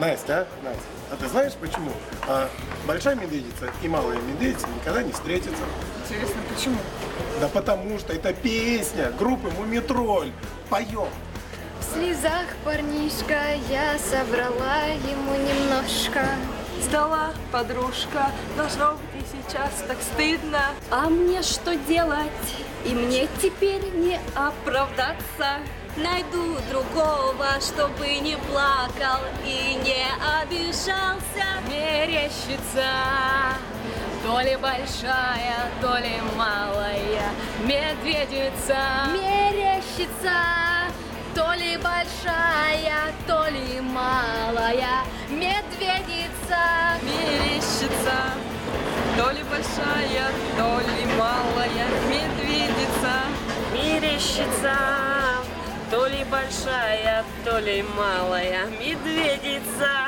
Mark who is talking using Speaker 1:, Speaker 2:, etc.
Speaker 1: Настя, Настя, а ты знаешь почему? Большая медведица и малая медведица никогда не встретятся.
Speaker 2: Интересно, почему?
Speaker 1: Да потому что это песня группы Мумитроль. Поем.
Speaker 3: В слезах парнишка, я собрала ему немножко.
Speaker 2: Сдала подружка, должно быть и сейчас так стыдно.
Speaker 4: А мне что делать? И мне теперь не оправдаться. Найду другого, чтобы не плакал и не обижался. Мерещится то ли большая, то ли малая медведица. Мерещится то ли большая, то ли малая медведица.
Speaker 2: Мерещится то ли большая, то ли малая медведица.
Speaker 4: Мерещится то ли большая, то ли малая медведица.